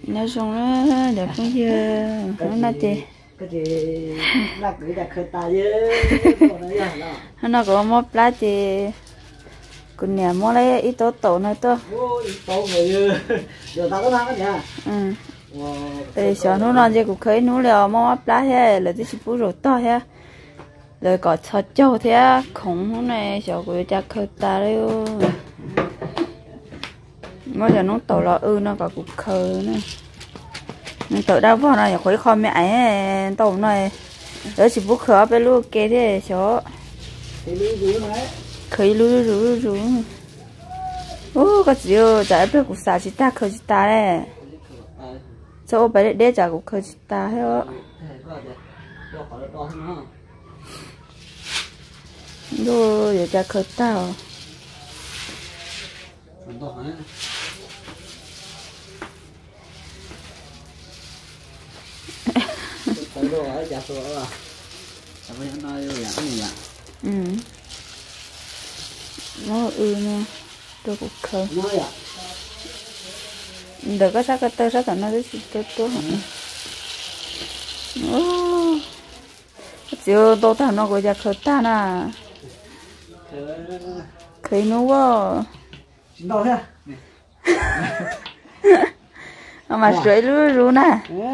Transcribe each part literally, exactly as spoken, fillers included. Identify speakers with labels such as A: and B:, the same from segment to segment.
A: nó xong nó đẹp không chưa nó nói chị
B: cái gì là cái đẹp khơi ta chứ
A: nó có một lá chị còn nhà mua lấy ít tố tổ này to
B: tổ người giờ ta có năng cái nhà
A: ừ để cho nó nói gì cũng khơi nó là mua lá thế là chỉ bù rồi to thế rồi có thợ châu thế khổng này cho người ta khơi ta đấy bây giờ nó tổ là ư nó có cục khơi nữa mình tự đâu vào này khối kho mẹ ấy tổ này đó chỉ bút khở bên luôn kê thế cho khơi lú lú lú ô cái gì ơ tại bên cục xả chỉ ta khơi chỉ ta đấy cho bé để để trả cục khơi chỉ ta hết á rồi để trả khơi ta
B: đồ ở nhà số là sao bây giờ nói là cái gì ạ
A: ừ nó ư nè tôi cũng khơi
B: nói ạ
A: được cái sắc cái tơ sắc nó rất tốt tốt hả ô chiều tôi thằng nó gọi là khơi ta nè khơi nó quá
B: đâu thế
A: mà sưởi luôn luôn nè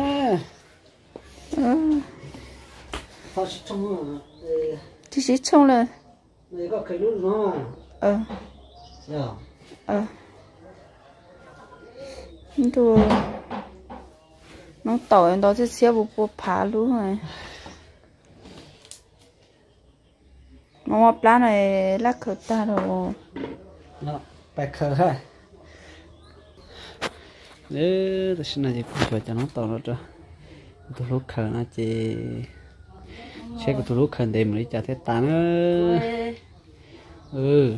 A: chỉ chỉ trông lên
B: này có cái luôn nó
A: ờ
B: dạ
A: ờ đồ nó tỏi nó sẽ xếp bộ bộ phá luôn rồi mà một lá này lá khởi ta rồi
B: nó bạch khờ ha đấy tôi xin là gì cũng phải cho nó to nó cho tôi lúc khờ nó chỉ sẽ có tôi lúc khờ để mình trả thế tán ừ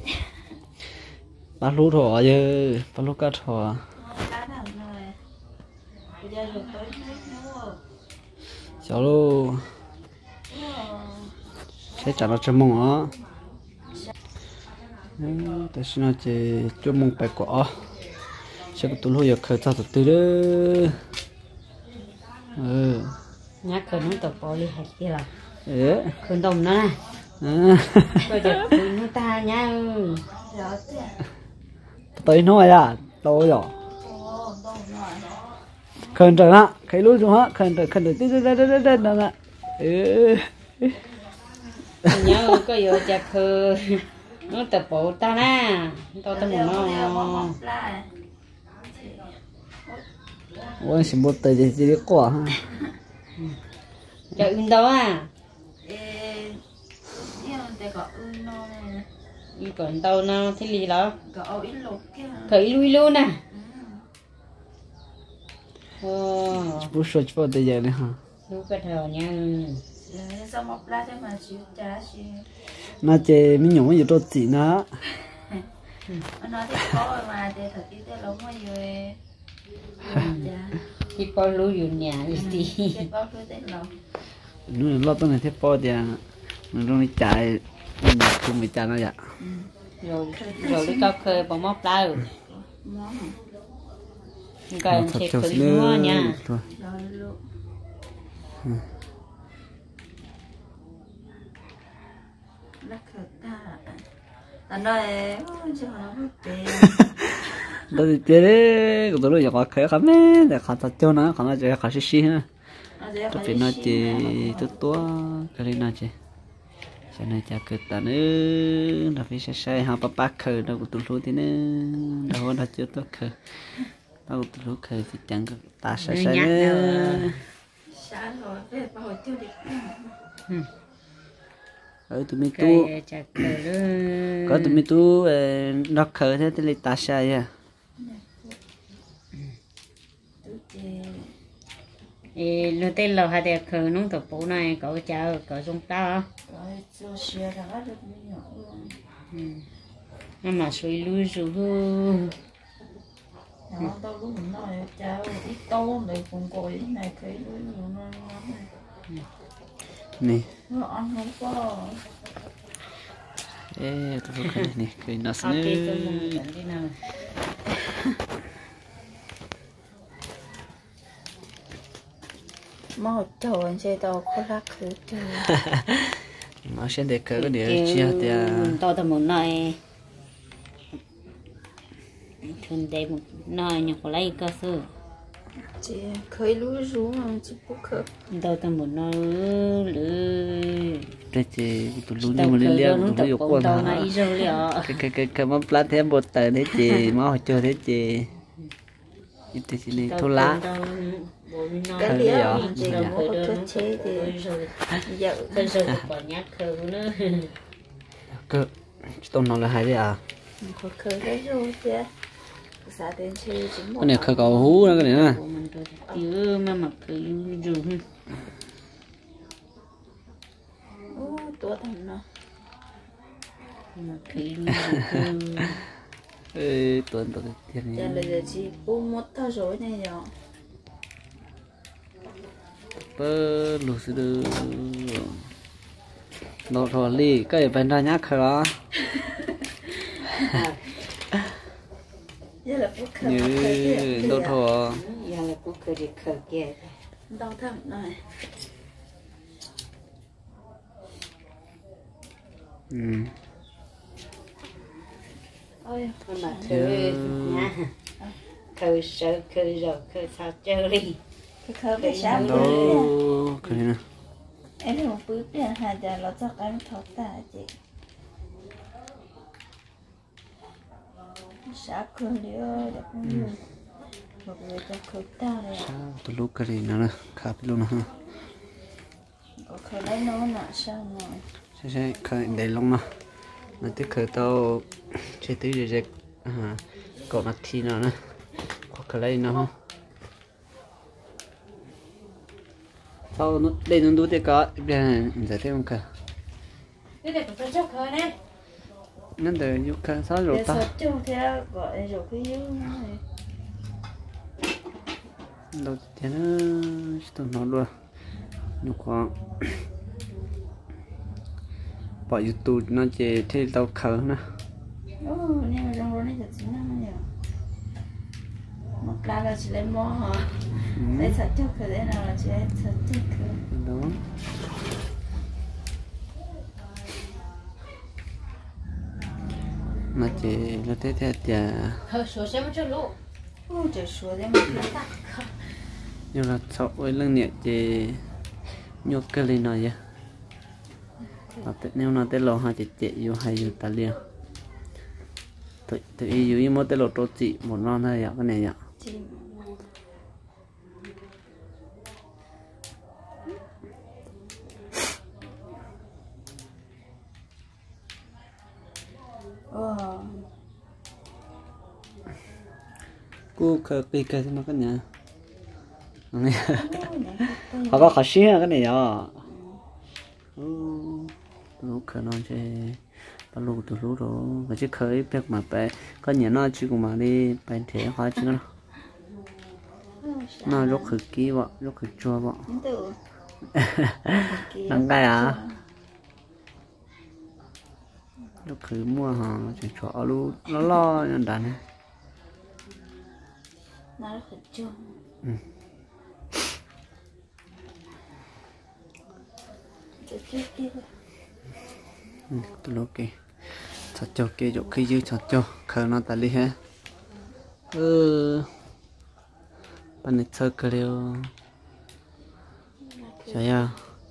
B: bắt lú thỏ chứ bắt lú cá thỏ cháu luôn sẽ trả nó cho mông á tôi xin là chỉ cho mông bạch quả sẽ có tôi lúc giờ khờ thao từ từ đó ừ
C: nhắc khơi nó tập bò đi hay kia là
B: ừ
C: khơi đồng nó nè bây giờ khơi nó ta nhá
B: tới nói à tôi rồi khơi trời á khơi lúa rồi á khơi trời khơi trời tí tí tí tí tí đó ạ ừ
C: nhớ có giờ chặt khơi nó tập bò ta nè tao tao muốn nó
B: ôi xin một tờ gì gì quả ha
C: chợ ưng đó à đi còn tao nó thế gì đó khởi lui luôn nè
B: bút sôi cho tờ gì này ha
C: lúc cái thờ nha
B: nó chơi mình nhúng gì cho chị nó
A: nó thì có mà thì thật chứ thế lắm rồi
C: thì bao lúaอยู่nhà gì
B: นู่นรอบตั้งแต่ที่พ่อเดียมันต้องจ่ายมันคุมไปจ่ายนั่นแหละ
C: rồi rồi đi cao khơi bằng móc lao cái thiệt khởi lúa nha
B: đó thì chơi đấy cái đó là có khởi khám ấy để khám thật cho nó khám là chơi khám xí xí ha tôi phải nói chơi tốt tốt cái này nói chơi cho nên cha cực ta nữa là phải sai ha papa khởi đâu có tụt lúa thế nữa đâu có chưa tốt khởi đâu có tụt lúa khởi thì chẳng có ta sai sai nữa ở tụi mình tu có tụi mình tu nó khởi thế thì ta sai à
C: ê nó tên là hai đẹp khởi nông tập bộ này cậu chào cậu trong ta nó mà suy lui rồi
A: nó tao lúc mình nói chào ít tô để cùng coi này cái nó
B: nè
A: nó ăn không có
B: ê tôi không nè cái nó xí
A: mau chầu anh sẽ tao khó lắc cứ chơi
B: mà xem để cái điều chia thì
C: tao tao muốn nói thường để một nói nhục lấy cơ sở
A: chị khơi lúa rú mà chị bốc khơi
C: tao tao muốn nói lưỡi
B: cái chị tụi luôn nhưng mà liên liên tụi dục quan
C: hả
B: cái cái cái cái món plat thêm bột tờ đấy chị máu chơi đấy chị thì chị này thô lá
A: cái gì đó chị muốn có thuốc chế thì giờ
C: bây giờ còn nhát khơi nữa
B: cơ tôm nó là hay đấy à
A: có khơi cái rồi chứ sao đến chơi chỉ một
B: cái này khơi cầu hú nữa cái này nè
C: chứ mà mặc khơi rừng
A: ô tua thằng nó
C: mặc khơi
B: ê tuần tuần tiền
A: giờ là giờ chị bu một thao rồi này rồi
B: bơ lù sư đư nó thò li cái bên đó nhát khơi đó
A: giờ là bút khơi
B: như nó thò
C: giờ là bút khơi để khơi kia
A: đau thằng này
B: ừ
A: ôi
C: mà khơi nha khơi sợ khơi rồi khơi sao chơi đi
A: cái khơi phải sáng
B: đâu cái này nè
A: em không biết là hai giờ nó chắc em thọ ta chị sáng khơi nữa đẹp không một người ta khơi ta này
B: sao tụi lúc cái gì nữa nè khá biết luôn nè
A: có khơi lấy nó nè sao mà
B: sẽ sẽ khơi để lông nè nó tiếp khơi tao chơi tứ giờ giờ à cậu nát thi nào nè hoặc cái này nó sau nó đây nó đủ để có bây giờ thêm cả
C: cái này cũng phải chắc khơi nè
B: nó để giúp cả sao rồi ta
A: để cho theo gọi rồi cái yếu này
B: đầu tiên nó tụi nó luôn nó có bỏ YouTube nó chỉ thấy tao khờ nè
A: ô nhưng mà trong đó này thật chính là nhiều một lá là chỉ lấy mò hả lấy sạch cho khởi đấy nào là chỉ lấy sạch cho khởi
B: đó nó chỉ nó thế thế thì
C: khơi số xem cho lũ
A: ô trời xuống đấy mà nó tắt
B: nhưng là sau với lưng nhẹ chỉ nhốt cái lên này vậy nếu nó tới lò hai chỉ chỉ vô hay vô ta liền tự tự ý vô một tới lò trộn chị một non thôi vậy cái này vậy cô khờ pi cái nó cái nhà họ có khó xí cái này vậy lúc khờ nó chơi bao lâu từ lúc đó mà chỉ khơi biết mà bé có nhiều nó chỉ cũng mà đi bên thế khó chứ nó nó lúc khơi kỹ vậy lúc khơi chua vậy đăng cái à lúc khơi mua hả chỉ cho lúc nó lo nhân đàn
A: nó rất là chua
B: tôi lúc kì chặt cho kì chỗ khi dư chặt cho khờ nó ta đi hết ừ bạn này chơi cái điều sao ya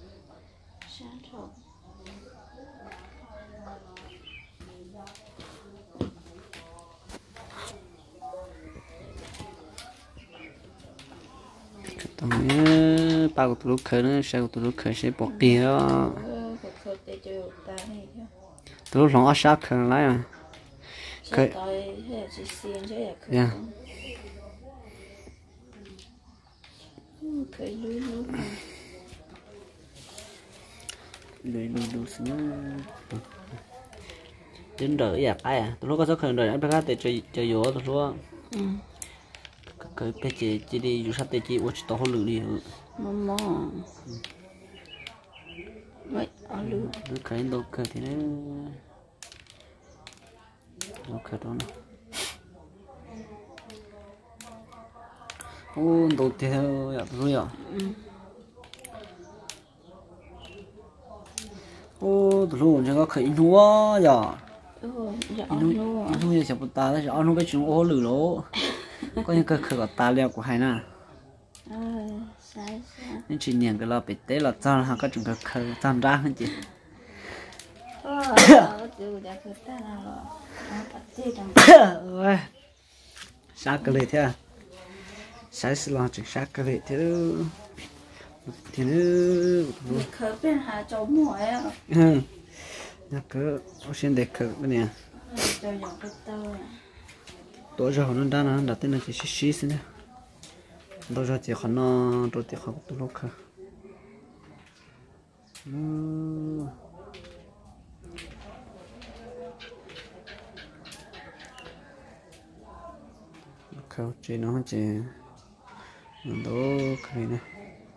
B: tao nhớ bao của tôi lúc khờ nữa sao của tôi lúc khờ sẽ bỏ kia đó tôi lúc lòng áo sắc khờ lại à khờ yeah
A: khơi lúa lúa
B: lúa lúa lúa xíu đến đợi vậy cái à tôi lúc có số khờ đợi anh phải để chơi chơi vô tôi lúc cái bé chị chị đi du sắp tới chị watch tao hồ lử đi
A: mama vậy ăn lử
B: lử cái đâu cái thì nó nó cái đó nè ô đầu tiên ya rồi ya ô tụi luôn chẳng có khởi núa giờ
A: ừ dạ
B: núa
A: luôn
B: núa giờ chả bút ta đấy giờ nó bị chúng ô lử lỗ có những cái khởi ta leo của hai nè
A: ờ sai sai
B: nên chỉ nhận cái lo bị té là cho nó có chúng cái khởi tan ra hết chị
A: ờ từ đã khởi ta nào rồi nó bắt gì đằng
B: ôi sát cái này thế sai sự lo chừng sát cái này thế thì nữa
A: khởi bên hà châu mùa ấy
B: ừ nhắc cứ xin để khởi cái này
A: cho dọn cái tơ
B: tối rồi nó đã nó đặt tên là chỉ xí xí xin nè tối rồi chỉ còn nó rồi thì không tụi nó khởi khởi chỉ nó chỉ nó đó khởi nè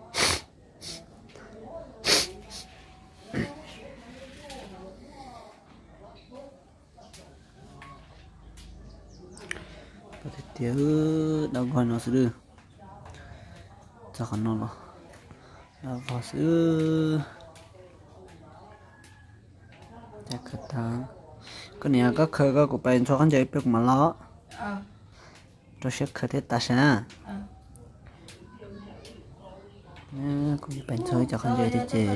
B: tiếc đâu gọi nó sẽ đưa cho con nó lo đâu vào sữa chắc cái thằng cái này có khơi có của bạn cho con chơi biết mà lo cho sẽ khơi thế ta sẽ nè cũng bạn chơi cho con chơi thì chơi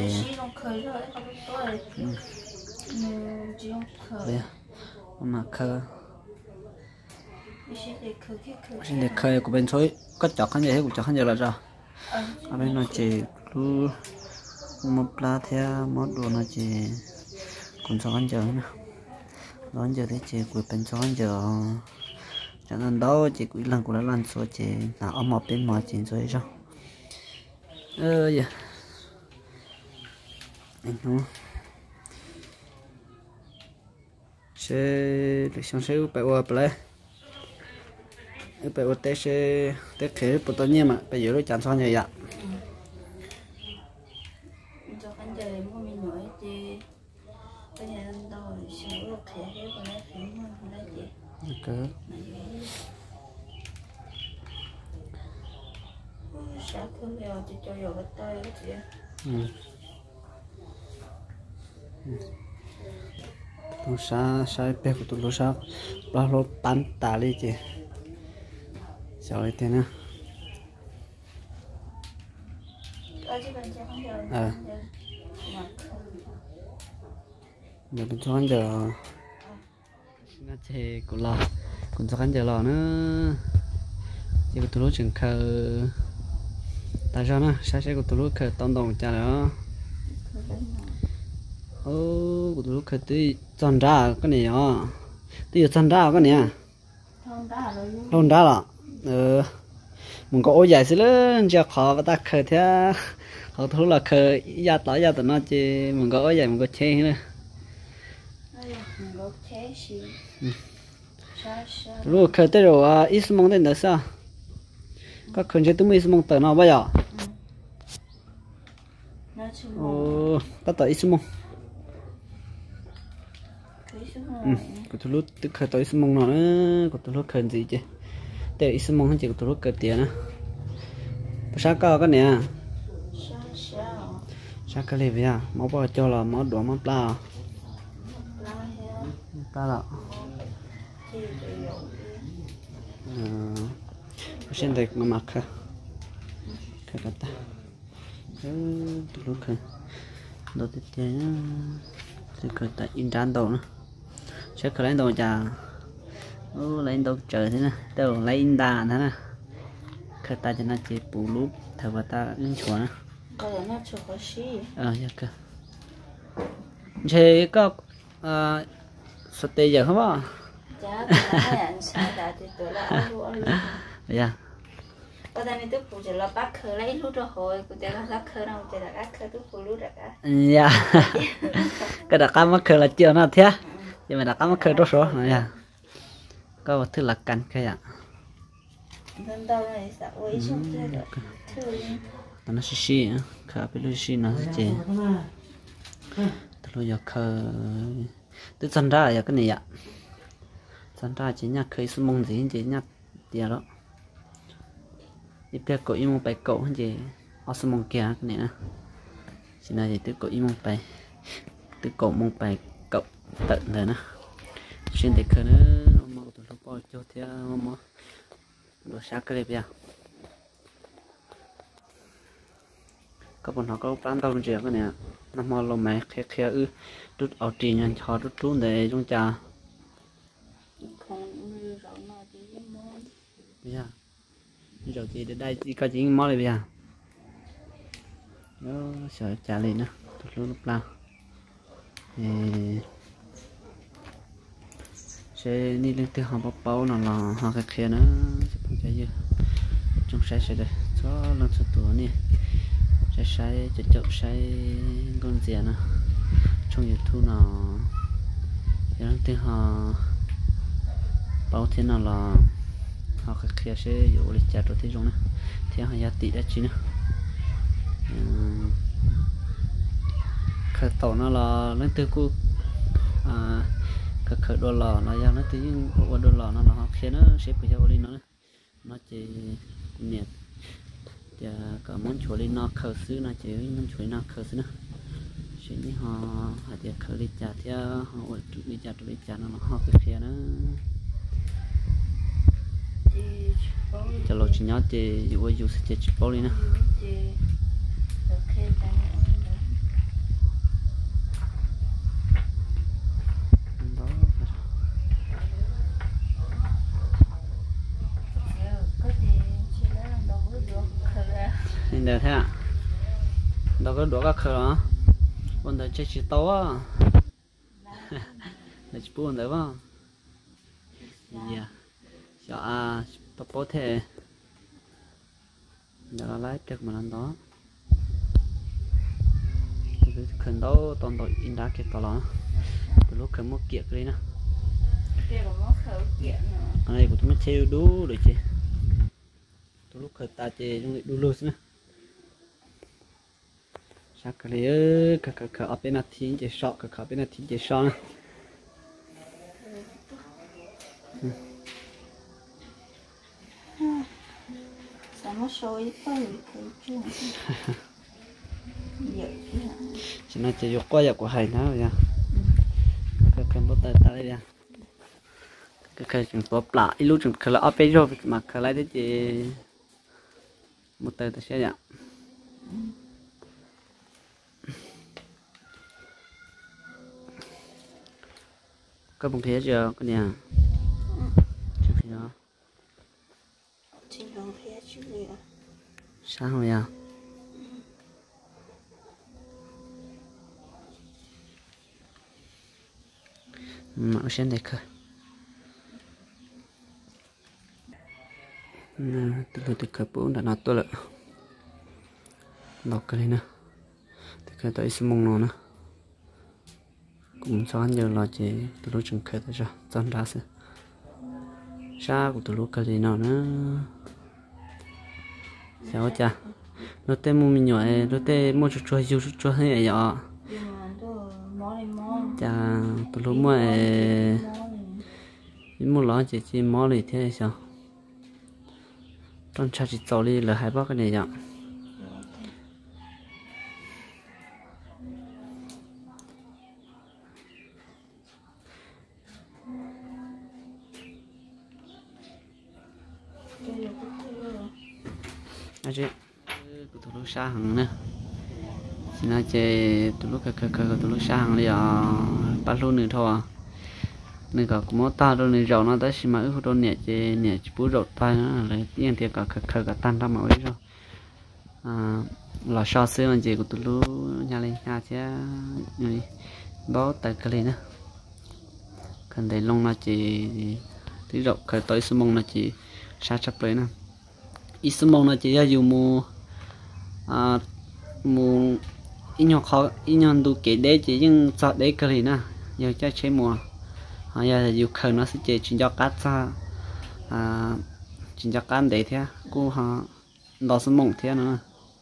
B: bây mà khơi xin để khơi của bên thôi có chọn khán giả hay của chọn khán giả là sao ở bên nó chỉ lu một lá theo một đồ nó chỉ còn chọn khán giả nữa đó giờ thì chỉ của bên chọn khán giả cho nên đó chỉ của lần của nó lần số chỉ là ở một bên mà chỉ rồi sao ơ dạ anh nó sẽ được xong sẽ phải qua play bây giờ té sẽ té khế bột tỏi nhé mà bây giờ nó chán xong rồi ạ
A: cho khán giả mua mình nói chứ bây giờ anh đâu sẽ lúc khế hết còn lại khế mua còn lại gì
B: ok
A: sao không hiểu chỉ cho hiểu cái tay cái gì
B: tụi sa sa bé của tụi sa bao lâu bán tả đi chị sao lại thế nữa à giờ bên trong giờ nó chơi cũng lo cũng cho khán giả lo nữa chỉ có tụi nó chừng khờ tại sao nữa sao sẽ có tụi nó khờ tông đồng cha nữa ô của tụi nó khờ tí chọn ra cái này à tí chọn ra cái này à chọn ra là ờ mình có ôi dài xí lớn cho khó và ta khờ thế họ thú là khờ gia tỏ gia tụi nó chứ mình có ôi dài mình có chế nữa lúc khờ tới rồi ít mong đến nữa sao các khờ chơi tụi mình ít mong tới nó bao giờ ồ ta tới ít mong ừ của tụi lúc tức khờ tới ít mong nó nữa của tụi lúc khờ gì chứ để ít mong hơn chỉ của tụi lúc khờ tiền á sao cao cái này à sao cái này vậy à máu bao cho là máu đỏ máu pla pla là xin được mà mặc ha cái cái ta tụi lúc khờ đầu tiên nhá thì khờ tại in trán đầu nữa sẽ khờ lên đầu chà ô lên đầu trời thế nè đầu lên đà thế nè khờ ta cho nó chỉ bù lúp thở vào ta lên chùa nè ờ dạ cơ chế có sốt tê giờ không ạ dạ
A: có thể mình phụ trợ là bác khờ lấy lút rồi hồi của tôi là khờ nào tôi là các khờ tôi phụ lút rồi cả
B: dạ cái đặc cam mắc khờ là chưa nào thế nhưng mà đặc cam mắc khờ rất số này à có một thứ là cắn cái ạ
A: nên đâu này sẽ uống xong chơi được thứ
B: nó xí xí á khờ bị lôi xí nó sẽ chế tôi giờ khờ tôi chân ra là cái này ạ chân ra chỉ nhắc khơi số mông gì chỉ nhắc tiền đó tiếp theo có im bài cậu hay gì ở số mông kia cái này nè chỉ là gì tôi có im bài từ cổ mông bài cộng tận rồi nè xuyên để khơi nữa mà tụi nó bỏ cho theo mà đồ sát cái đẹp các bạn họ có bán tàu chuyện cái này năm mà lo mẹ khe khe ư rút ở tiền nhân cho rút trốn để chúng ta bây giờ giờ thì đến đây chỉ có chỉ món này bây giờ nó sợ trả lên nữa tụi nó lúc nào sẽ đi lên từ hàng bắp bao nó là hàng cái kia nữa sẽ không chạy gì trong xe sẽ đây cho lần sau tuổi nè sẽ sai sẽ chậm sai con gì nữa trong YouTube nào thì lên từ hàng bao thế nào là hàng cái kia sẽ dụ lịch chặt rồi thế rồi nè theo hàng giá trị đã chín nữa khởi tổ nó là lên từ cô à khởi khởi đô lò nó ra nó từ những bộ đô lò nó là họ khiến nó sẽ phải cho lên nó nó chỉ nhiệt và cả món chuối lên nó khởi xứ nó chỉ món chuối nó khởi xứ nữa chỉ như họ họ chỉ khởi lịch chặt theo họ chụp lịch chặt lịch chặt nó họ cái kia nó cho lo chỉ nhớ thì dụ dụ sẽ chỉ chụp bao lên nữa nên được thế ạ đâu có đũa các khờ đó bọn đời chơi chỉ tấu á để chỉ buồn đấy không yeah cho à tập bố thể giờ lấy được mà làm đó khẩn đó toàn đội in đá kia to lắm từ lúc khẩn mua kiện đi nè cái này của chúng nó treo đú rồi chị từ lúc khởi ta chơi trong đu lô nữa sao cái này cái cái cái ở bên này thì chơi sọ cái cái bên này thì chơi sọ nữa chỉ nói chơi dục quá dục của hay nó rồi cái cái bút tay tay đây cái cái chúng tôi lại lúc chúng tôi ở bên rồi mà cái này thì một tay ta sẽ dạng có một thế chưa cái này chưa khi đó sao rồi à mà xem đây cơ từ từ từ cơ bốn đã nói tôi lại đọc cái này nè từ cái tới xem mông nó nè cũng cho anh giờ là chỉ từ lúc chừng khởi tới rồi chân ra sẽ xa của từ lúc cái gì nào nữa sao cha nó tên mua mình nhỏ nó tên mua chút chút chút chút hay vậy ạ cha từ lúc mua mua lọ chỉ chỉ mua này thế sao trong cha chỉ cho đi là hai bác cái này vậy à chị tụi lúc xa hằng nè xin nói chị tụi lúc cái cái cái tụi lúc xa hằng đi à bắt luôn nữa thôi à nên cả cũng mất ta đâu nên rau nó tới xin mà ước đâu nhẹ chị nhẹ chỉ bút rau tay nó là tiền thì cả cái cái cái tan ra mà ấy rồi à là sao xưa anh chị của tụi lúc nhà lên nhà chứ người đó tại cái này nữa cần để lông nó chỉ tí rau cái tới số mông nó chỉ xa chấp lấy nè ít số mông nó chỉ là dùng mua à mua ít nhỏ khó ít nhỏ đủ kể để chỉ nhưng chọn để cái này nè giờ cho chế mùa à giờ dùng khởi nó sẽ chỉ chuyển cho cát ra à chuyển cho cát để thế cô họ đó số mông thế nữa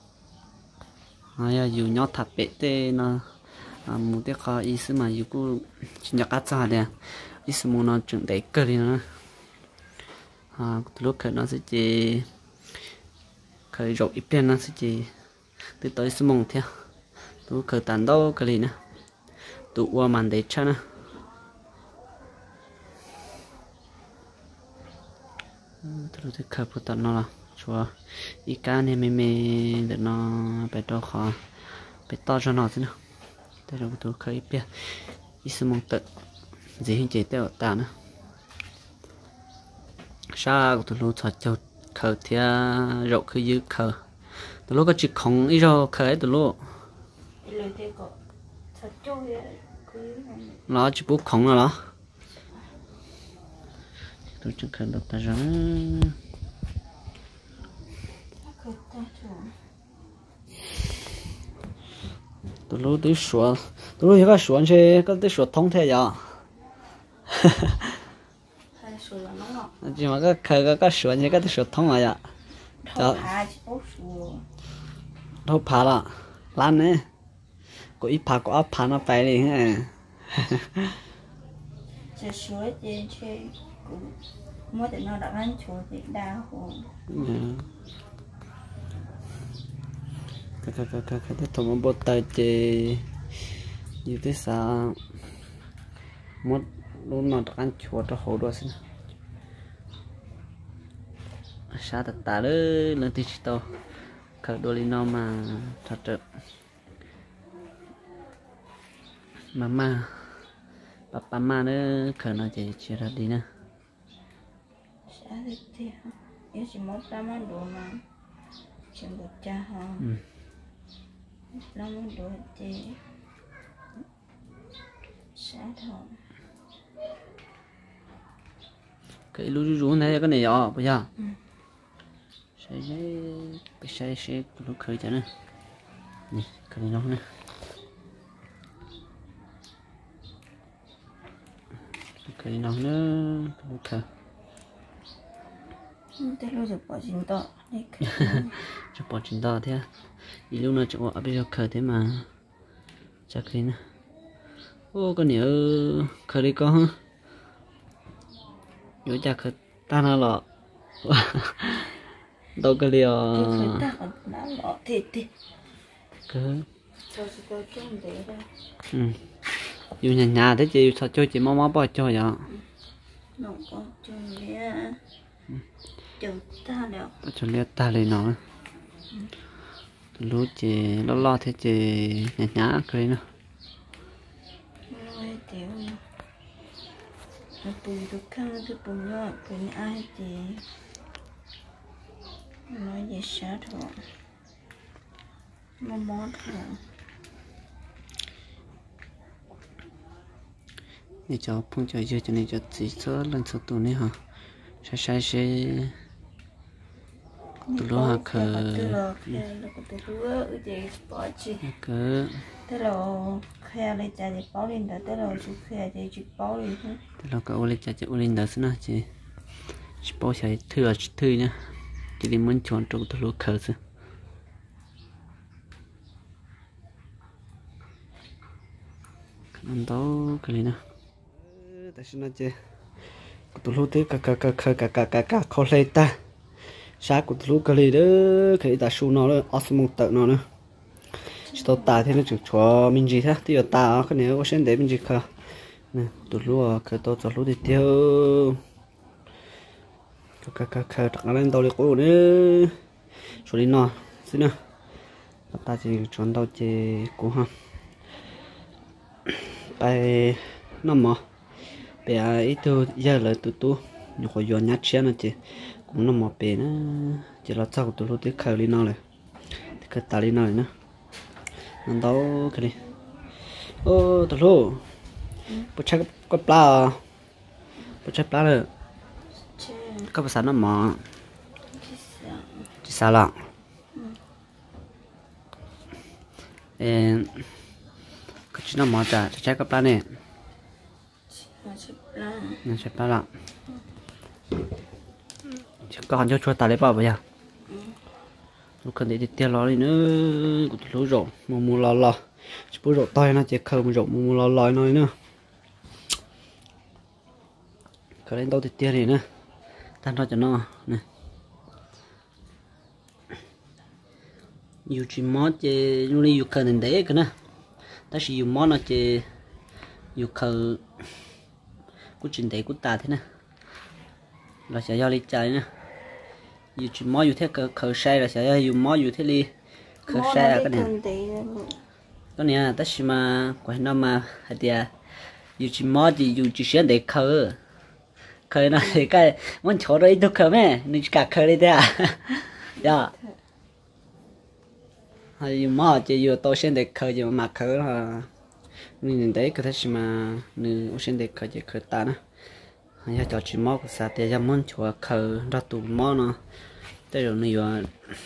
B: à giờ dùng nhỏ thạch bể tê nó à một cái khó ít số mà dùng cô chuyển cho cát ra đây ít số mông nó chuyển để cái này nữa à lúc khởi nó sẽ chỉ khởi rộng ít bên nó sẽ chỉ từ tới số mông theo lúc khởi tàn đâu cái gì nữa tụ qua màn để cho nó tôi thấy khởi phụ tận nó là chúa ý cá này mê mê để nó bé to khó bé to cho nó thế nào đây là tôi khởi biết ý sự mong tận gì hình chế teo ta nữa sao của tôi lúc cho cho khởi thì rộng khởi dư khởi tôi lúc có chỉ không ý rồi khởi tôi lúc nó chỉ bút không rồi đó tôi chẳng cần đọc ta ra tôi lúc tới sửa tôi lúc cái sửa chứ có tới sửa thông thế giờ chỉ mà cái cái cái cái sửa như cái tới sửa thông rồi ạ đâu phá là lan nè có ít phá có áp phá nó phải đi ha
A: chỉ sửa chỉ chơi mỗi lần nó đã ăn chuột thì đau hồ
B: cái cái cái cái cái thằng ông bố tay chơi như thế sao mỗi lúc nào đã ăn chuột nó hổ đua xin sao thật ta đó lần thứ sáu khởi đua lên nó mà thật sự mama papa ma nữa khởi nó chỉ chỉ ra đi nữa
A: sao thì nếu chỉ một năm ăn đồ mà chỉ một cha ha năm ăn đồ thì sao thôi
B: cái lú lú này cái này nhỏ bây giờ sẽ cái sẽ sẽ lú khởi cho nó nè cái này nó nè cái nó nữa lú khởi
A: thế lúc rồi bỏ chín to đấy
B: cho bỏ chín to thế ý lúc nào chỗ ở bây giờ khởi thế mà chắc cái nè ô con nhớ khởi đi con nhớ chắc khởi ta nó lọ đâu cái liều
A: khởi ta còn đã lọ thịt thịt
B: cứ
A: cho chị tôi trông thế đây
B: ừ dù nhà nhà thế chị sao cho chị mau mau bỏ cho vậy
A: nó có trông thế chừng ta được
B: cho liệt ta lên nó lúc chị lo lo thế chị nhà nhà cái nữa
A: nói tiểu nó bùi được khăn cái bùi nhọ bùi ai thì nói gì sát thôi mà mót thôi
B: để cho phong trào chơi cho nên cho chỉ số lần số tụ này hả sai sai sẽ tụ lúa hả khờ cứ
A: thế là khe lấy trà để bảo lên đó thế là chú khe để chú bảo lên thôi
B: thế là cái ô lên chả chả ô lên đó xin chị chị bảo chạy thừa thừa nhá chị đi muốn chọn trong tụ lúa khờ chứ ăn đó cái này nè tại sao nó chơi tụ lúa thế cả cả cả cả cả cả cả cả khó lấy ta sáng của tụ lúa cái này đó cái ta su nó đó osmong tự nó nữa tao ta thế nó chụp cho mình gì thế thì giờ ta cái này có xem để mình gì cả nè tụi lúa cái tao tụi lúa đi tiêu cái cái cái cái lên tao đi cố nữa rồi đi nó xin nè ta chỉ chọn tao chỉ cố ha bài năm mà bây ít thôi giờ là tụi tôi nhiều khó dọn nhát xe nó chỉ cũng năm mà bé nó chỉ là sao tụi lúa tới khởi đi nó này cái ta đi nó này nữa ăn đâu cái này ô tao lô bữa chắc có pla bữa chắc pla rồi có bữa sáng nó mỏ chỉ sao lặng em cái chuyện nó mỏ trả chắc có pla này nó chắc pla lặng chắc có hắn cho chua ta lấy bao bây giờ lúc cần để đi tiêu lò đi nữa cũng lúa rộng mua mua lò lò chỉ bữa rộng to nó chỉ không rộng mua mua lò lò nói nữa cái lên đâu thì tiêu này nữa tan ra cho nó nè yêu chỉ mót chỉ lúc này yêu cần đến đấy cái nè ta chỉ yêu mót nó chỉ yêu khờ cú chuyện đấy cú ta thế nè là sẽ do đi chơi nè yêu chuyện mò yêu thế khờ khờ sai là sẽ do yêu mò yêu thế đi khờ sai là cái này cái này ta chỉ mà quay nó mà hay là yêu chuyện mò thì yêu chuyện chuyện để khờ khờ nó thì cái muốn chỗ đó ít được khờ mẹ nên cả khờ đi đấy à dạ hay yêu mò chỉ yêu tôi chuyện để khờ gì mà khờ là nên đấy cái thứ mà nữ sinh để khởi chỉ khởi ta nữa, hay cho chị mò của xã thì ra muốn cho khởi ra tụ mò nó, tới rồi nữ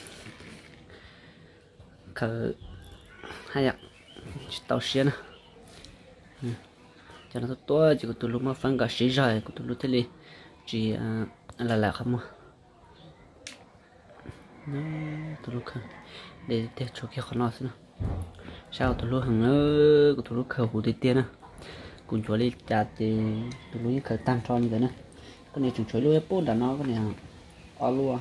B: khởi hay ạ, tàu xe nữa, cho nó tốt chỉ có tụ lúc mà phân cả sĩ rồi, có tụ lúc thế này chỉ là là không mà, tụ lúc để để cho kia khó nói nữa. Sao tụi lúc hàng nữa tụi lúc khởi hụt tiền à cùng chúa đi chặt thì tụi lúc khởi tăng cho như thế này cái này chúng chúa lúc bút đã nó cái này ở luôn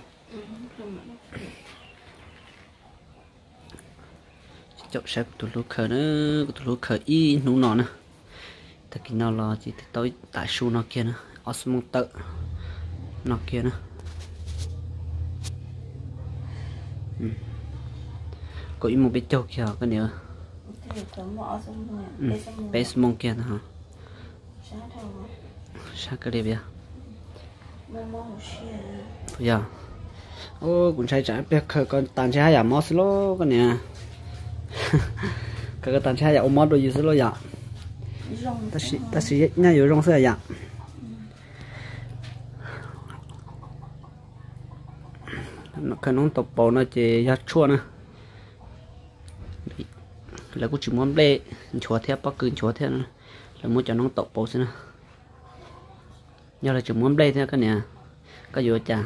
B: chọn sẽ tụi lúc khởi nữa tụi lúc khởi y nụ nọ nữa thật kỳ nào là chỉ tới tại su nó kia nữa osmond tự nó kia nữa có ít một biết châu kia cái này bé mông kia hả? Sao cái này vậy? Bây giờ, ô cũng sai trái bé khờ con tàn trái giả mót lô cái này, cái tàn trái giả ôm mót đôi gì lô giả, ta sĩ ta sĩ nhá nhiều rong sữa giả, nó cái nón tập bò nó chỉ giặt chua nè. Là cũng chỉ muốn bê chúa theo bắc cứ chúa theo là muốn cho nó tộc bố xin nhớ là chỉ muốn bê theo cái này có gì chả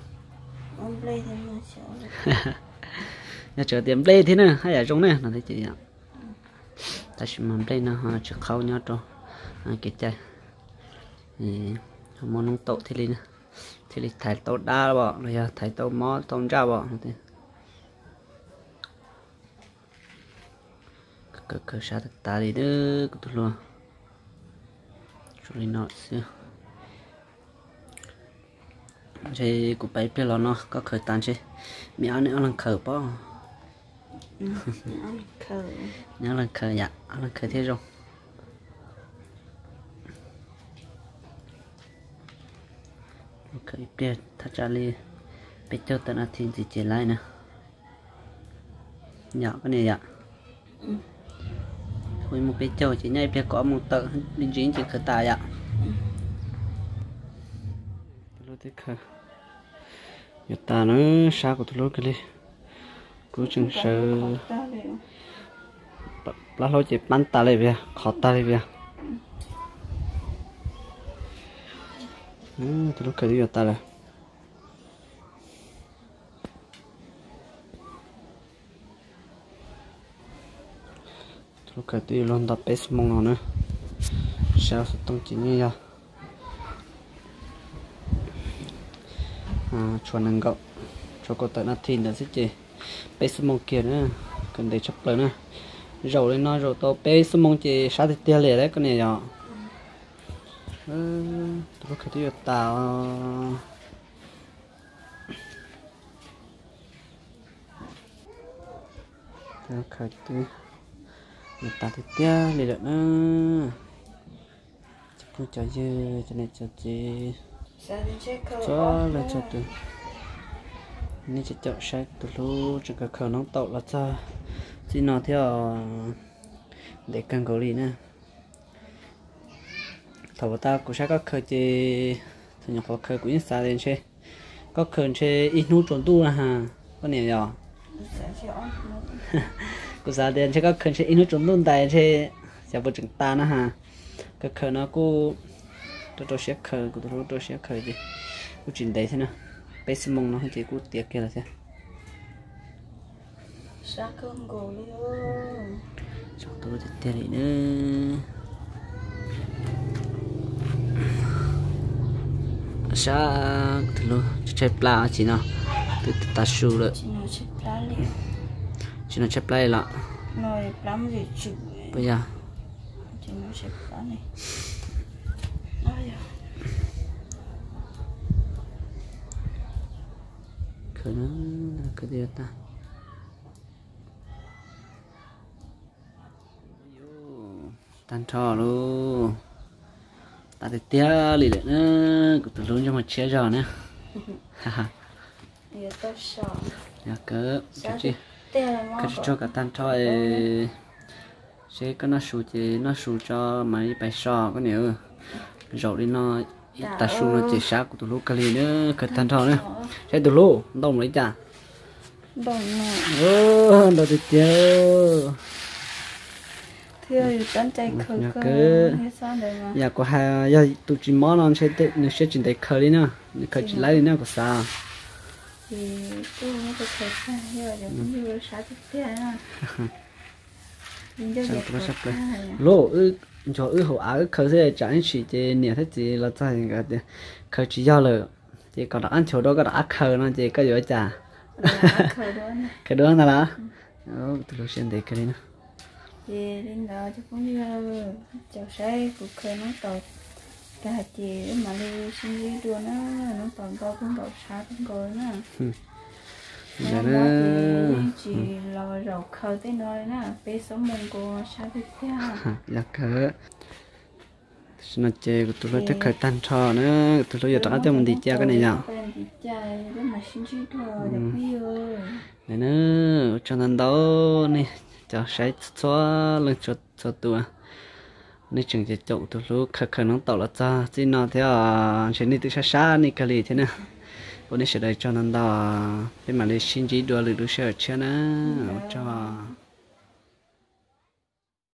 B: nhớ chờ tiền bê thế nữa hay là trong này là thấy chị ạ ta chỉ muốn bê nó chỉ khâu nhớ cho cái chạy muốn nó tộc thì lên thì lên thái tộc đa bỏ rồi thái tộc mó tông ra bỏ cái cái sao ta đi nữa cái tụi luôn rồi nó xưa thì cũng phải biết là nó có khởi tàn chứ mẹ anh ấy ăn khởi bao nhớ là khởi dạ ăn khởi thế rồi khởi biết thật ra đi biết cho tận là thì gì chỉ lại nè nhỏ cái này dạ với một cái châu chỉ nhảy biết có một tờ linh dính chỉ khởi tài ạ lúc tiếp khởi giờ ta nó sao của tôi lúc cái đi cứ chừng sợ lá lối chỉ bắn ta lại về khó ta lại về ừ tôi lúc cái đi giờ ta lại lúc cái đi luôn đập bếp mông nó nữa sao sẽ tung chỉ như vậy à chuẩn năng gạo cho cô tận thì là sẽ chỉ bếp mông kia nữa cần để chấp lớn nữa rồi lên nó rồi to bếp mông chỉ sát thì tia lẻ đấy cái này nhỏ lúc cái đi tao lúc cái đi người ta thì tia này được nữa chắc không cho dư cho nên cho chị cho là cho từ nên chỉ chọn sai từ lúc chỉ có khẩu nóng tàu là cho chỉ nó theo để cần cầu lì nè thầu ta cũng sẽ có khởi chị thì nhập vào khởi cũng xa lên chơi có khởi chơi ít nút trốn tu là ha có nhiều nhỏ cô giáo điện cho các khởi chơi ít nút trốn tu tại chơi sẽ vô chừng ta nữa ha các khởi nó cô tôi tôi sẽ khởi của tôi tôi sẽ khởi gì cô chuyển đấy thế nào bây giờ mong nó chỉ cô tiệc kia là thế
A: sao không ngồi đi
B: cho tôi thì tiền đi nữa sao từ lúc chơi pla chỉ nào từ ta sưu rồi chỉ nó chơi pla là
A: rồi lắm gì chịu
B: bây giờ
A: chỉ nó sẽ có này ai à
B: cái nó cái gì ta tan trò luôn ta thì tia lì lệ nữa cũng từ luôn cho mà chia giò nữa ha
A: giờ tôi sợ
B: nhà cỡ cho chị
A: tia là món
B: cái cho cả tan trò ấy sẽ có nó sụt thì nó sụt cho mấy bài sò có nhiều rồi đi nó ta sụt nó chỉ sát của từ lúc cái lì nữa cái tan trò nữa sẽ từ lúc đông lấy chả
A: đông nè
B: ô đâu thì tia
A: thưa tận trái khơi cơ hết sao đấy mà
B: giờ có hai giờ tụi chị món nó sẽ tự nó sẽ chuyển tới khơi đi nữa khơi chỉ lấy đi nữa có sao
A: thì tôi mới có thể sao giờ giờ cũng như sao tiếp theo nữa
B: chẳng có sắp đấy lỗ ư cho ư hậu áo khơi sẽ chẳng chỉ thì nè thế thì là tại cái gì khơi chỉ do là thì còn ăn chỗ đó có đã khơi nó thì có gì chả cái đó là đó tụi nó sẽ để cái đi nữa
A: thì đến đó chứ cũng như cháu sẽ cũng khơi nó tàu cả chị mà đi sinh viên đua nó nó toàn có cũng bảo sao cũng có nữa
B: giờ
A: nó
B: nó
A: chỉ lo rau khơi tới nơi nữa bé sống mông của sao tiếp theo
B: là cỡ nó chơi của tụi nó chắc khởi tan trò nữa tụi nó giờ tao cho mình đi chơi cái này nhở này nữa cho nên đó nè cho sẽ xóa lên cho cho tụi nên chừng chỉ chậu tụi nó khởi khởi nó tàu là cha chỉ nó theo chuyện này tự xa xa này cái gì thế nè bữa nay sẽ đây cho nên đó bên mà đi xin chỉ đua được đua xe ở trên á cho